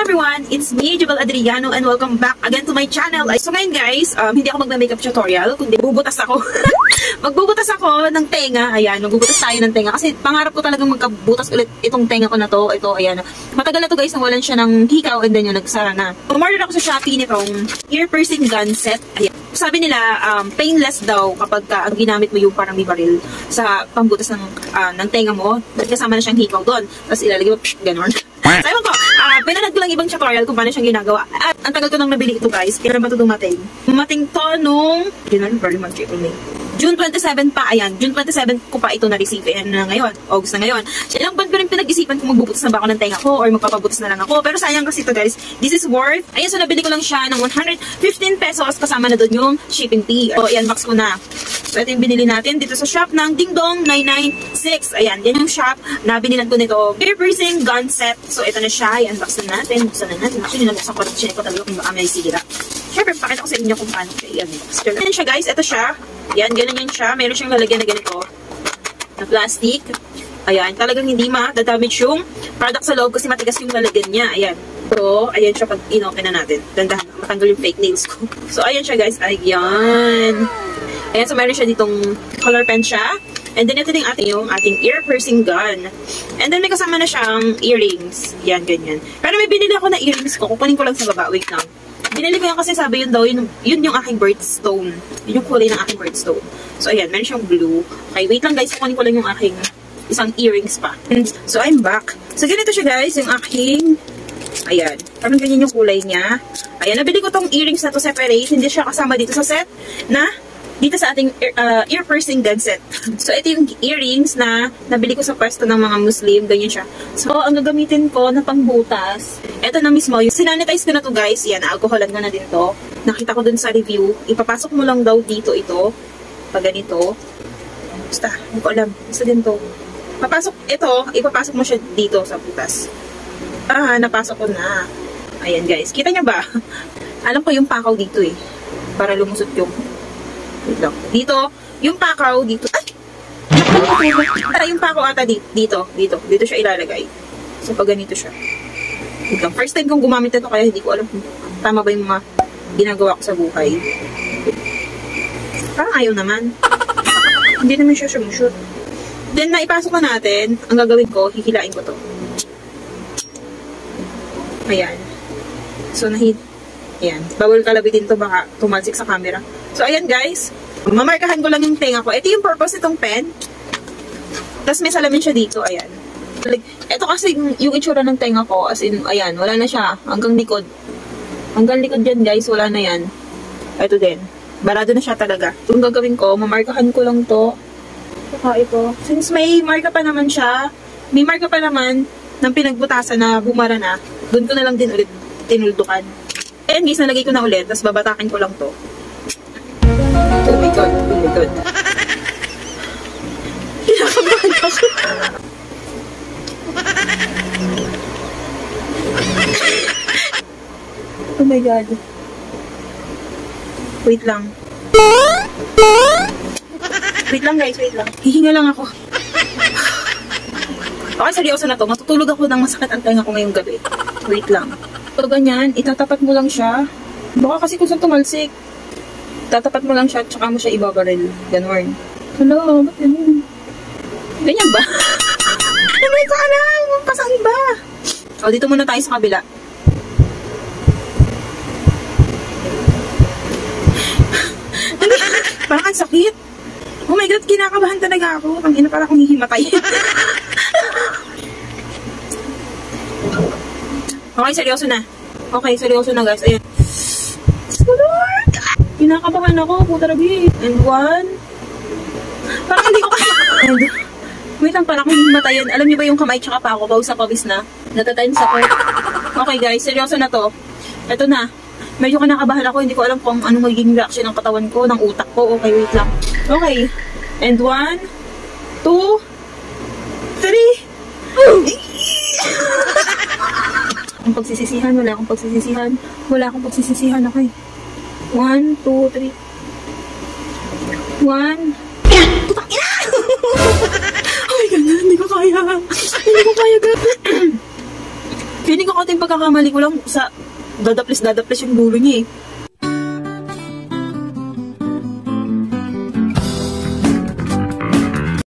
everyone! It's me, Jabal Adriano, and welcome back again to my channel. So ngayon guys, hindi ako magme-makeup tutorial, kundi bubutas ako. Magbubutas ako ng tenga. Ayan, magbubutas tayo ng tenga. Kasi pangarap ko talagang magkabutas ulit itong tenga ko na to. Ito, ayan. Matagal na to guys, nawalan siya ng hikaw and then yung nagsara na. Umorder ako sa Shopee nitong ear piercing gun set. Ayan. Sabi nila, painless daw kapag ang ginamit mo yung parang may baril sa pambutas ng tenga mo. Kasama na siyang hikaw doon. Tapos ilalagay mo, ganon. So, ewan ko, pinanood ko lang ibang tutorial kung paano siyang ginagawa. At ang tagal ko nang nabili ito guys. Kailan ba ito dumating? Dumating to nung, June 27 pa, ayan. June 27 ko pa ito na-receive. Ayan na ngayon. August na ngayon. So, ilang buwan ko rin pinag-isipan kung magbubutas na ba ako ng tenga ko or magpapabutas na lang ako. Pero sayang kasi ito guys. This is worth, ayan, so nabili ko lang siya ng 115 pesos kasama na doon yung shipping fee. O, ayan, box ko na. So, ito yung binili natin dito sa shop ng Ding Dong 996. Ayan, yan yung shop na binilan ko nito. Ear piercing gun set. So, ito na siya. Ayan, box na natin. Buksan na natin. Actually, nabuksan ko. Chinek ko talaga kung baka may sira. Siyempre, pakita ko sa inyo kung paano siya. Ayan siya guys. Ito siya. Ayan, ganun yan siya. Meron siyang lalagyan na ganito. Na plastic. Ayan, talagang hindi ma-damage yung product sa loob kasi matigas yung lalagyan niya. Ayan. So, ayan siya pag in-open na natin. Dandahan, matanggal yung fake nails ko. So, ayan siya guys. Ayan. Ayan, so meron siya ditong color pen siya. And then, ito din yung ating ear piercing gun. And then, may kasama na siyang earrings. Yan, ganyan. Pero may binili ako na earrings ko. Kukunin ko lang sa baba. Wait lang. Binili ko yan kasi sabi yun daw, yun yung aking birthstone. Yun yung kulay ng aking birthstone. So, ayan, meron siyang blue. Okay, wait lang guys. Kukunin ko lang yung aking isang earrings pa. So, I'm back. So, ganito siya guys, yung aking, ayan. Parang ganyan yung kulay niya. Ayan, nabili ko tong earrings na to separate. Hindi siya kasama dito sa set na dito sa ating ear piercing gun set. So, ito yung earrings na nabili ko sa pwesto ng mga Muslim. Ganyan siya. So, ang gagamitin ko na pangbutas, ito na mismo. Yung sinanitize ko na to guys. Yan, alcoholan ko na din to. Nakita ko dun sa review. Ipapasok mo lang daw dito ito. Pag ganito. Basta, hindi ko alam. Basta din to. Ipapasok mo siya dito sa butas. Napasok ko na. Ayan guys. Kita niya ba? Alam ko yung pakaw dito eh. Para lumusot yung dito, yung pakaw dito. Ay! Yung pakaw ata dito siya ilalagay. So, pag ganito siya. Dito. First time kong gumamit ito, kaya hindi ko alam kung tama ba yung mga ginagawa ko sa buhay. Parang ayaw naman. Hindi naman siya sumushoot. Then, naipasok na natin. Ang gagawin ko, hihilain ko to. Ayan. So, ayan. Bawal kalabitin to, baka tumalsik sa camera. So, ayan guys. Mamarkahan ko lang yung tenga ko. Ito yung purpose nitong pen. Tapos may salamin siya dito. Ayan. Ito kasi yung itsura ng tenga ko. As in, ayan. Wala na siya. Hanggang likod. Hanggang likod dyan guys. Wala na yan. Ito din. Barado na siya talaga. Itong gagawin ko, mamarkahan ko lang to. Saka ito. Since may marka pa naman siya, may marka pa naman ng pinagbutasan na bumara na, doon ko na lang din ulit tinuldukan. Ayan guys, nalagay ko na ulit. Tapos babatakin ko lang to. Oh my god. Oh my god. Kinakabahan ako. Oh my god. Wait lang. Wait lang guys, wait lang. Hihinga lang ako. Okay, seryoso na to. Matutulog ako ng masakit ang tenga ko ngayong gabi. Wait lang. So, ganyan, itatapat mo lang siya. Baka kasi kung saan tumalsik. Tatapat mo lang siya, tsaka mo siya ibabaril. Ganon. Hello, ba't ganyan? Ganyan ba? Hindi ko alam. Pasaan ba? O, dito muna tayo sa kabila. Parang ang sakit. Oh my god, kinakabahan talaga ako. Ang ina, parang akong hihimatay. Okay, seryoso na. Okay, seryoso na guys. Ayan. Lord! Kinakabahan ako. Puta rabi. And one. Parang hindi ko kaya. Wait lang, parang akong himatayan. Alam niyo ba yung kamay tsaka pa ako? Pawis na. Natatimes ako. Okay guys, seryoso na to. Ito na. Medyo kinakabahan ako. Hindi ko alam kung anong magiging reaction ng katawan ko, ng utak ko. Okay, wait lang. Okay. And 1, 2, 3. Ang pagsisisihan, wala akong pagsisisihan. Wala akong pagsisisihan, okay. 1, 2, 3. 1. Putang ina! Oh my God, hindi ko kaya. Hindi ko kaya, God. Feeling ko konting pagkakamali ko lang sa dadaplis yung dulo niya eh.